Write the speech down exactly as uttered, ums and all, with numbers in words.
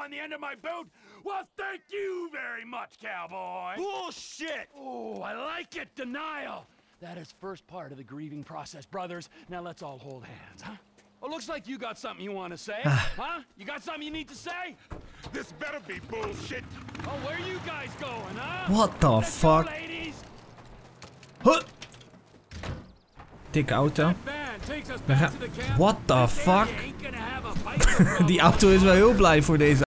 on the end of my boot. Well, thank you very much, cowboy. Bullshit! Oh, I like it, denial. That is first part of the grieving process, brothers. Now let's all hold hands, huh? Well, looks like you got something you want to say, huh? You got something you need to say? This better be bullshit. Oh, where are you guys going, huh? What the Let's fuck? go, ladies. Huh. Dikke auto. We gaan... What the fuck? Die auto is wel heel blij voor deze